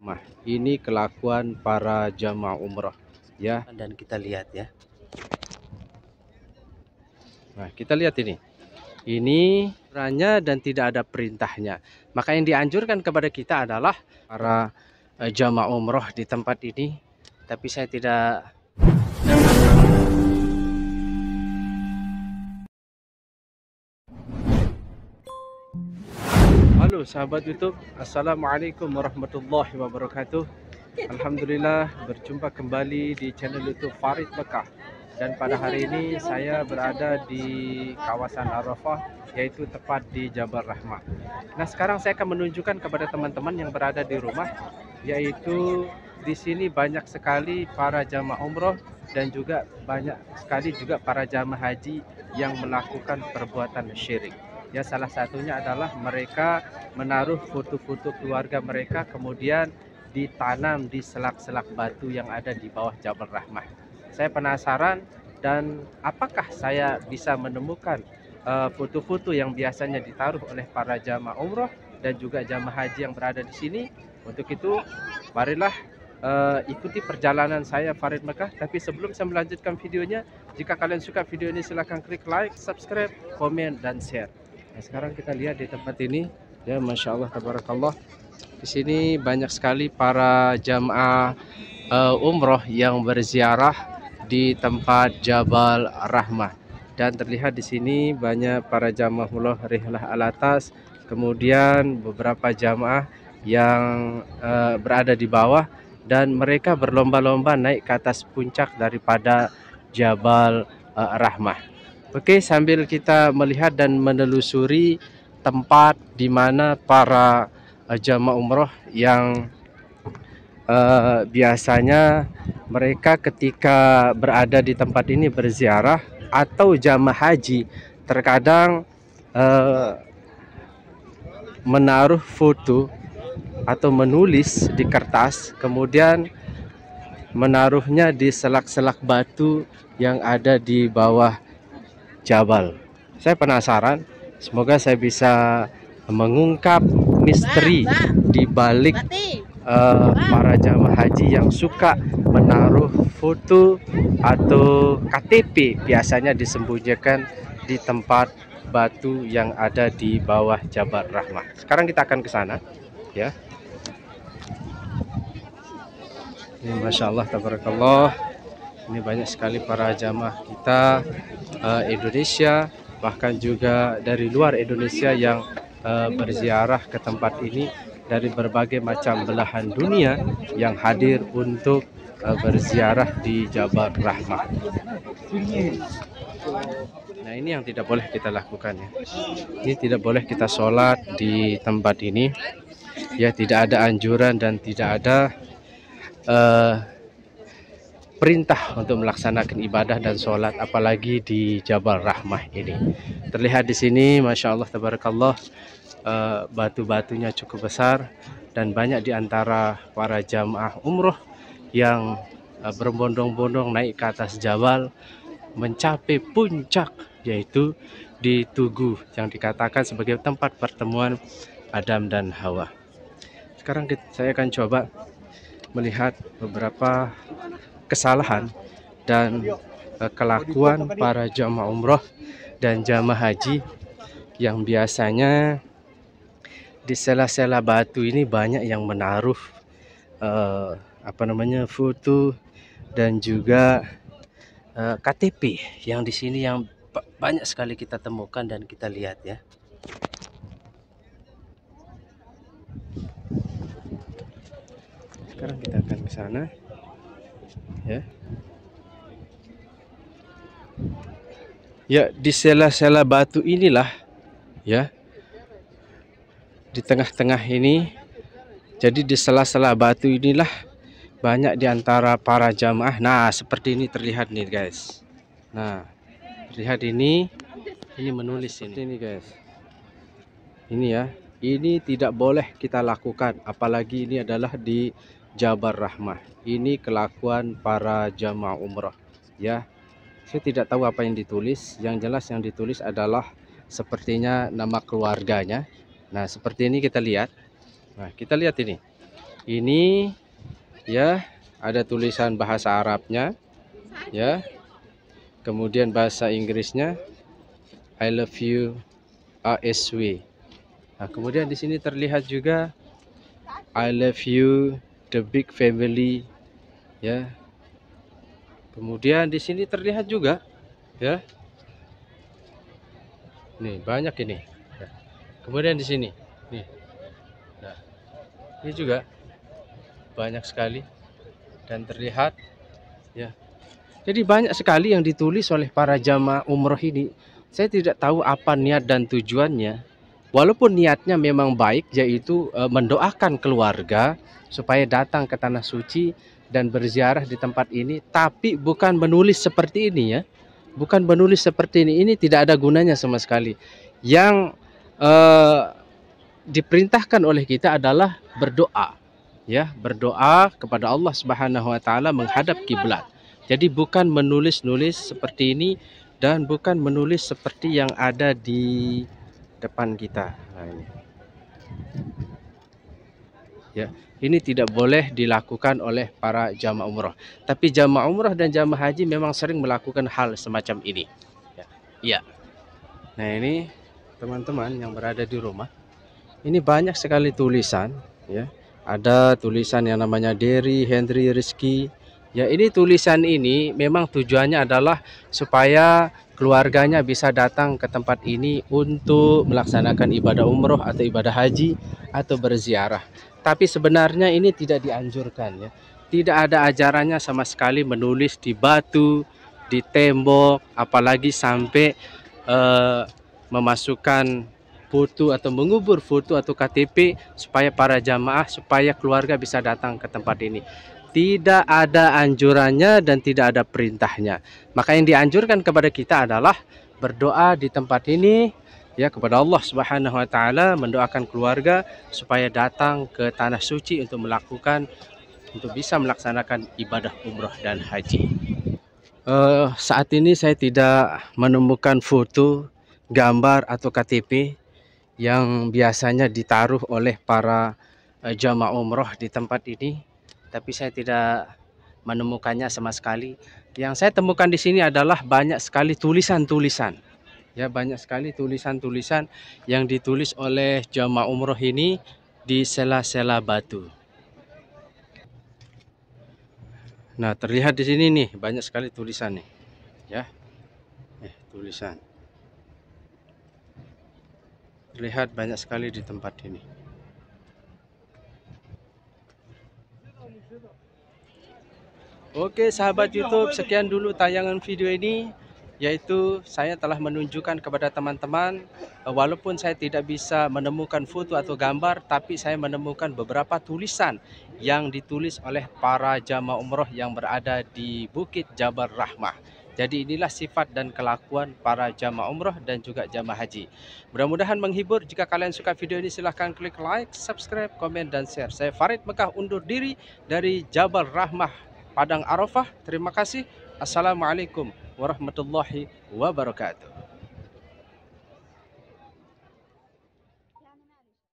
Ini kelakuan para jamaah umroh ya, dan kita lihat ya. Nah, kita lihat ini perannya dan tidak ada perintahnya. Maka yang dianjurkan kepada kita adalah para jamaah umroh di tempat ini. Tapi saya tidak. Halo sahabat YouTube, Assalamualaikum warahmatullahi wabarakatuh. Alhamdulillah berjumpa kembali di channel YouTube Farid Mekah. Dan pada hari ini saya berada di kawasan Arafah, yaitu tepat di Jabal Rahmah. Nah, sekarang saya akan menunjukkan kepada teman-teman yang berada di rumah, yaitu di sini banyak sekali para jamaah umroh dan juga banyak sekali juga para jamaah haji yang melakukan perbuatan syirik. Ya, salah satunya adalah mereka menaruh foto-foto keluarga mereka kemudian ditanam di selak-selak batu yang ada di bawah Jabal Rahmah. Saya penasaran, dan apakah saya bisa menemukan foto-foto yang biasanya ditaruh oleh para jamaah umroh dan juga jamaah haji yang berada di sini. Untuk itu, marilah ikuti perjalanan saya Farid Mekah. Tapi sebelum saya melanjutkan videonya, jika kalian suka video ini silahkan klik like, subscribe, komen, dan share. Nah, sekarang kita lihat di tempat ini ya, Masya Allah tabarakallah. Di sini banyak sekali para jamaah umroh yang berziarah di tempat Jabal Rahmah, dan terlihat di sini banyak para jamaah umroh rihlah al atas, kemudian beberapa jamaah yang berada di bawah, dan mereka berlomba-lomba naik ke atas puncak daripada Jabal Rahmah. Oke, sambil kita melihat dan menelusuri tempat di mana para jamaah umroh yang biasanya mereka ketika berada di tempat ini berziarah, atau jamaah haji terkadang menaruh foto atau menulis di kertas, kemudian menaruhnya di selak-selak batu yang ada di bawah Jabal. Saya penasaran, semoga saya bisa mengungkap misteri di balik para jamaah haji yang suka menaruh foto atau KTP biasanya disembunyikan di tempat batu yang ada di bawah Jabal Rahmah. Sekarang kita akan ke sana ya. Ini Masya Allah tabarakallah, ini banyak sekali para jamaah kita Indonesia, bahkan juga dari luar Indonesia yang berziarah ke tempat ini dari berbagai macam belahan dunia yang hadir untuk berziarah di Jabal Rahmah. Nah, ini yang tidak boleh kita lakukan ya. Ini tidak boleh kita sholat di tempat ini ya, tidak ada anjuran dan tidak ada perintah untuk melaksanakan ibadah dan sholat, apalagi di Jabal Rahmah ini. Terlihat di sini, Masya Allah tabarakallah, batu-batunya cukup besar, dan banyak di antara para jamaah umroh yang berbondong-bondong naik ke atas jabal mencapai puncak, yaitu di Tugu yang dikatakan sebagai tempat pertemuan Adam dan Hawa. Sekarang saya akan coba melihat beberapa kesalahan dan kelakuan para jamaah umroh dan jamaah haji yang biasanya di sela-sela batu ini banyak yang menaruh foto dan juga KTP yang di sini yang banyak sekali kita temukan dan kita lihat ya. Sekarang kita akan ke sana ya. Ya, di sela-sela batu inilah ya, di tengah-tengah ini, jadi di sela-sela batu inilah banyak di antara para jamaah. Nah, seperti ini terlihat nih guys. Nah, terlihat ini menulis ini guys. Ini ya, ini tidak boleh kita lakukan, apalagi ini adalah di Jabal Rahmah. Ini kelakuan para jamaah umroh ya. Saya tidak tahu apa yang ditulis, yang jelas yang ditulis adalah sepertinya nama keluarganya. Nah, seperti ini kita lihat. Nah, kita lihat ini. Ini ya, ada tulisan bahasa Arabnya ya. Kemudian bahasa Inggrisnya I love you ASW. Nah, kemudian di sini terlihat juga I love you the big family ya. Kemudian di sini terlihat juga ya. Nih, banyak ini. Ya. Kemudian di sini nih. Nah, ini juga banyak sekali dan terlihat ya. Jadi banyak sekali yang ditulis oleh para jamaah umroh ini. Saya tidak tahu apa niat dan tujuannya. Walaupun niatnya memang baik, yaitu mendoakan keluarga supaya datang ke tanah suci dan berziarah di tempat ini, tapi bukan menulis seperti ini ya. Bukan menulis seperti ini. Ini tidak ada gunanya sama sekali. Yang diperintahkan oleh kita adalah berdoa. Ya, berdoa kepada Allah Subhanahu wa taala menghadap kiblat. Jadi bukan menulis-nulis seperti ini dan bukan menulis seperti yang ada di depan kita. Nah, ini. Ya, ini tidak boleh dilakukan oleh para jamaah umroh. Tapi jamaah umroh dan jamaah haji memang sering melakukan hal semacam ini. Ya. Iya. Nah, ini teman-teman yang berada di rumah. Ini banyak sekali tulisan ya. Ada tulisan yang namanya Derry Henry Rizky. Ya, ini tulisan ini memang tujuannya adalah supaya keluarganya bisa datang ke tempat ini untuk melaksanakan ibadah umroh atau ibadah haji atau berziarah. Tapi sebenarnya ini tidak dianjurkan ya. Tidak ada ajarannya sama sekali menulis di batu, di tembok, apalagi sampai memasukkan foto atau mengubur foto atau KTP supaya para jamaah, supaya keluarga bisa datang ke tempat ini. Tidak ada anjurannya dan tidak ada perintahnya. Maka yang dianjurkan kepada kita adalah berdoa di tempat ini ya, kepada Allah Subhanahu wa taala, mendoakan keluarga supaya datang ke tanah suci untuk bisa melaksanakan ibadah umroh dan haji. Saat ini saya tidak menemukan foto, gambar atau KTP yang biasanya ditaruh oleh para jamaah umroh di tempat ini. Tapi saya tidak menemukannya sama sekali. Yang saya temukan di sini adalah banyak sekali tulisan-tulisan. Ya, banyak sekali tulisan-tulisan yang ditulis oleh jamaah umroh ini di sela-sela batu. Nah, terlihat di sini nih banyak sekali tulisan nih. Ya. Tulisan. Terlihat banyak sekali di tempat ini. Oke sahabat YouTube, sekian dulu tayangan video ini, yaitu saya telah menunjukkan kepada teman-teman walaupun saya tidak bisa menemukan foto atau gambar, tapi saya menemukan beberapa tulisan yang ditulis oleh para jamaah umroh yang berada di Bukit Jabal Rahmah. Jadi inilah sifat dan kelakuan para jamaah umroh dan juga jamaah haji. Mudah-mudahan menghibur. Jika kalian suka video ini silahkan klik like, subscribe, komen, dan share. Saya Farid Mekah undur diri dari Jabal Rahmah, Padang Arafah. Terima kasih. Assalamualaikum warahmatullahi wabarakatuh.